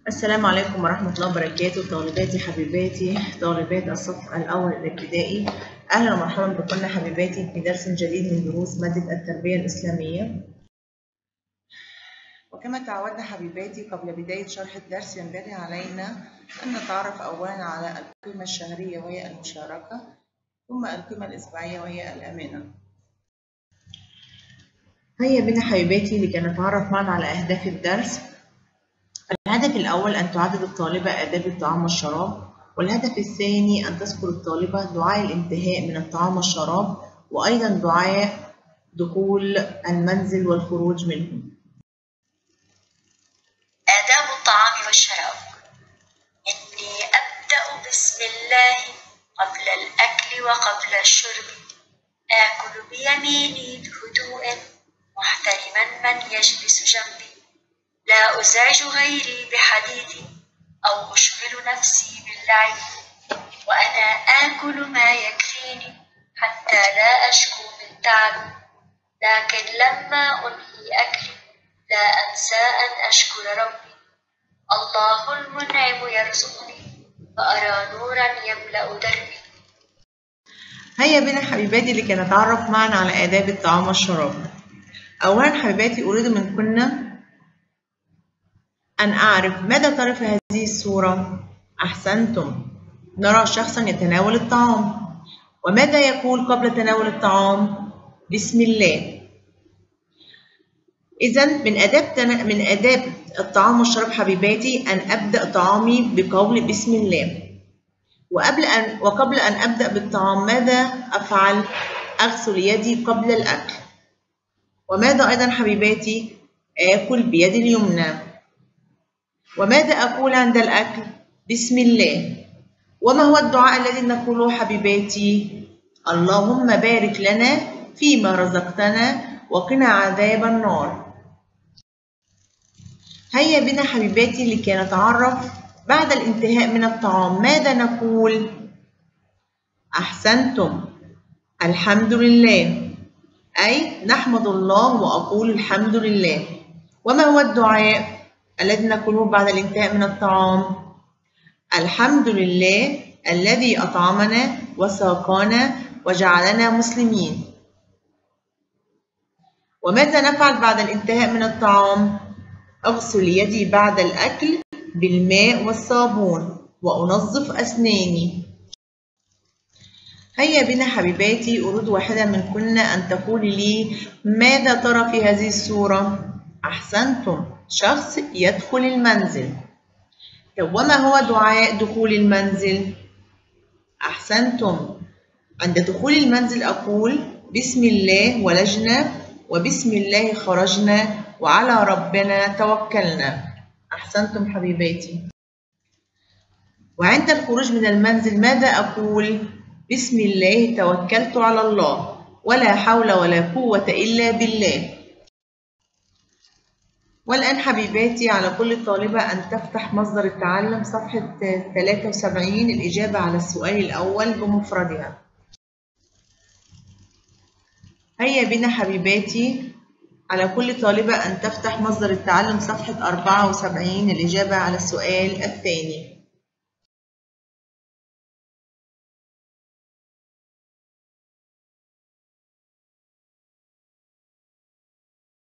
السلام عليكم ورحمة الله وبركاته. طالباتي حبيباتي طالبات الصف الأول الابتدائي، أهلا ومرحبا بكم حبيباتي في درس جديد من دروس مادة التربية الإسلامية. وكما تعودنا حبيباتي قبل بداية شرح الدرس ينبغي علينا أن نتعرف أولا على القيمة الشهرية وهي المشاركة، ثم القيمة الأسبوعية وهي الأمانة. هيا بنا حبيباتي لكي نتعرف معا على أهداف الدرس. الهدف الأول أن تعدد الطالبة آداب الطعام والشراب، والهدف الثاني أن تذكر الطالبة دعاء الانتهاء من الطعام والشراب، وأيضا دعاء دخول المنزل والخروج منه. آداب الطعام والشراب. إني أبدأ بسم الله قبل الأكل وقبل الشرب، آكل بيميني بهدوء محترما من يجلس جنبي، لا أزعج غيري بحديثي أو أشغل نفسي باللعب، وأنا آكل ما يكفيني حتى لا أشكو من تعب، لكن لما أنهي أكلي لا أنسى أن أشكر ربي، الله المنعم يرزقني فأرى نورا يملأ دربي. هيا بنا حبيباتي لكي نتعرف معا على آداب الطعام والشراب. أولا حبيباتي أريد منكن أن أعرف ماذا ترى في هذه الصورة؟ أحسنتم، نرى شخصا يتناول الطعام، وماذا يقول قبل تناول الطعام؟ بسم الله. إذن من آداب الطعام والشراب حبيباتي أن أبدأ طعامي بقول بسم الله. وقبل أن أبدأ بالطعام ماذا أفعل؟ أغسل يدي قبل الأكل. وماذا أيضا حبيباتي؟ آكل بيدي اليمنى. وماذا أقول عند الأكل؟ بسم الله. وما هو الدعاء الذي نقوله حبيباتي؟ اللهم بارك لنا فيما رزقتنا وقنا عذاب النار. هيا بنا حبيباتي لكي نتعرف بعد الانتهاء من الطعام ماذا نقول؟ أحسنتم، الحمد لله، أي نحمد الله وأقول الحمد لله. وما هو الدعاء الذي نقوله بعد الانتهاء من الطعام؟ الحمد لله الذي أطعمنا وساقانا وجعلنا مسلمين. وماذا نفعل بعد الانتهاء من الطعام؟ أغسل يدي بعد الأكل بالماء والصابون وأنظف أسناني. هيا بنا حبيباتي أريد واحدة منكن أن تقول لي ماذا ترى في هذه الصورة؟ أحسنتم، شخص يدخل المنزل. وما هو دعاء دخول المنزل؟ أحسنتم، عند دخول المنزل أقول بسم الله ولجنا وبسم الله خرجنا وعلى ربنا توكلنا. أحسنتم حبيباتي. وعند الخروج من المنزل ماذا أقول؟ بسم الله توكلت على الله ولا حول ولا قوة إلا بالله. والآن حبيباتي على كل طالبة أن تفتح مصدر التعلم صفحة 73 الإجابة على السؤال الأول بمفردها. هيا بنا حبيباتي على كل طالبة أن تفتح مصدر التعلم صفحة 74 الإجابة على السؤال الثاني.